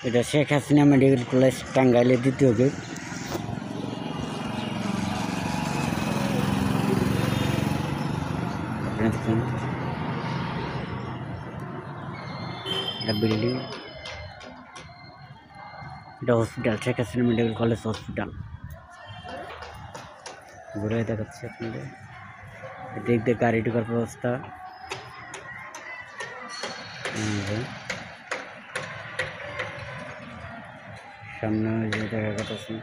এটা Sheikh Hasina medical college টাঙ্গাইলের দ্বিতীয় গেট। এটা বিল্ডিং, এটা hospital, Sheikh Hasina medical college hospital. ঘুরে দেখাচ্ছি আপনাদের। এদিক দিয়ে গাড়ি ঢোকার ব্যবস্থা। সামনে যে দেখা যাচ্ছে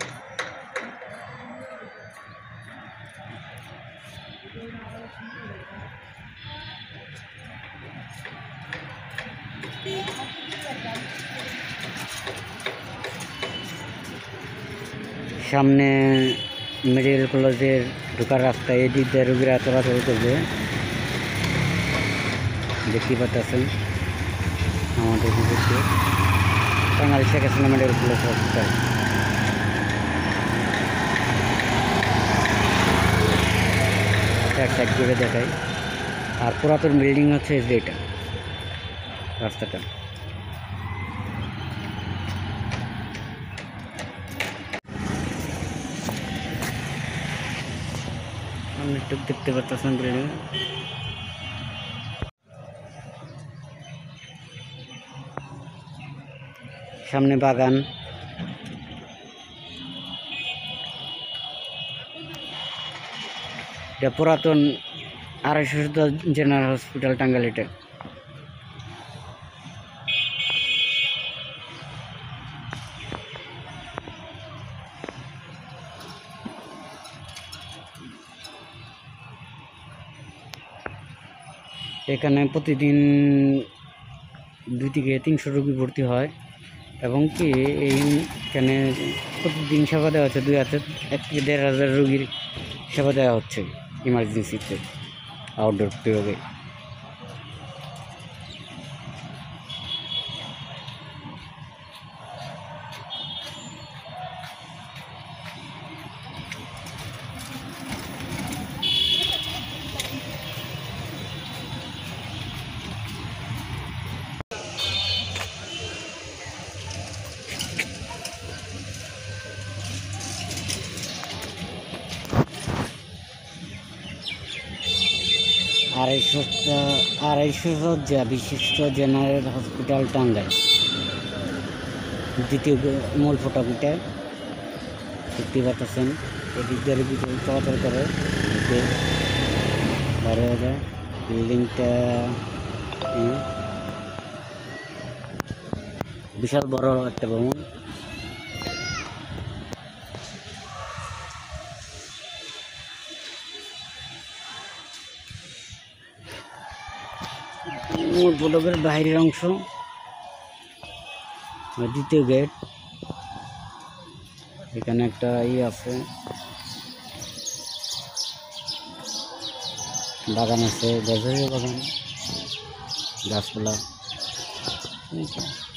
সামনে মেডিকেল কলেজের ঢোকার রাস্তা। এদিক দিয়ে রোগীরা চলাচল করবে, দেখতে পাচ্ছেন আমাদের দিকে Tangail Sheikh Hasina medical college hospital. এক সাইড করে দেখাই। আর পুরাতন বিল্ডিং হচ্ছে যেটা রাস্তাটা। সামনে একটু দেখতে পাচ্ছেন বিল্ডিং। সামনে বাগান। এটা পুরাতন 250 জেনারেল হসপিটাল টাঙ্গাইল। এটা এখানে প্রতিদিন 2 থেকে 300 রোগী ভর্তি হয় এবং কি এইখানে প্রতিদিন সেবা দেওয়া হচ্ছে 2000 থেকে 1500 রোগীর সেবা দেওয়া হচ্ছে ইমার্জেন্সিতে, আউটডোর বিভাগে। আড়াইশো শয্যা বিশিষ্ট জেনারেল হসপিটাল টাঙ্গাইল, দ্বিতীয় মূল ফটকটা দেখতে পাচ্ছেন। এদিক দিয়ে চলাচল করে 12,000। বিল্ডিংটা বিশাল বড় একটা ভবন। মূল ফটকের বাইরের অংশ, দ্বিতীয় গেট। এখানে একটা আছে, বাগান আছে, গাছের বাগান, গাছপালা।